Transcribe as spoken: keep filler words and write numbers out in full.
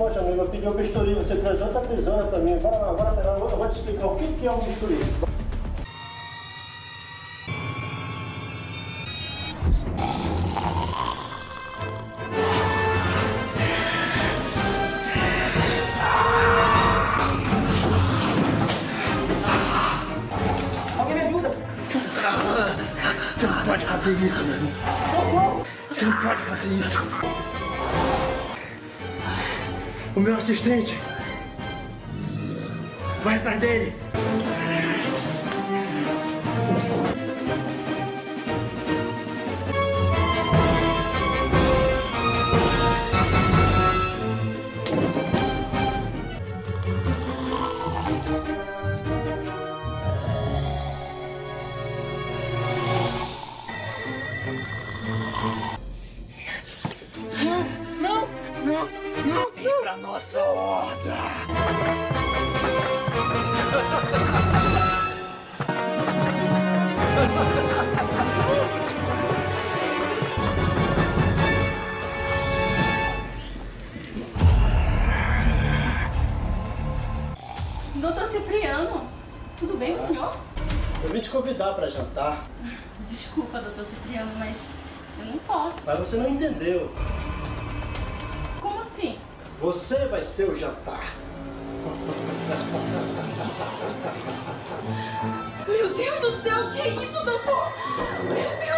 Poxa, amigo, eu pedi um bisturi, você traz outra tesoura pra mim. Bora lá, bora pegar. Eu vou te explicar o que é um bisturi. Alguém me ajuda? Você não pode fazer isso, meu irmão. Socorro! Você não pode fazer isso. O meu assistente vai atrás dele. Não, não, não, não. Pra nossa horta. Doutor Cipriano, tudo bem com o senhor? Eu vim te convidar pra jantar, Desculpa, doutor Cipriano, mas eu não posso. mas você não entendeu. Como assim? Você vai ser o jantar. Meu Deus do céu, o que é isso, doutor? Meu Deus!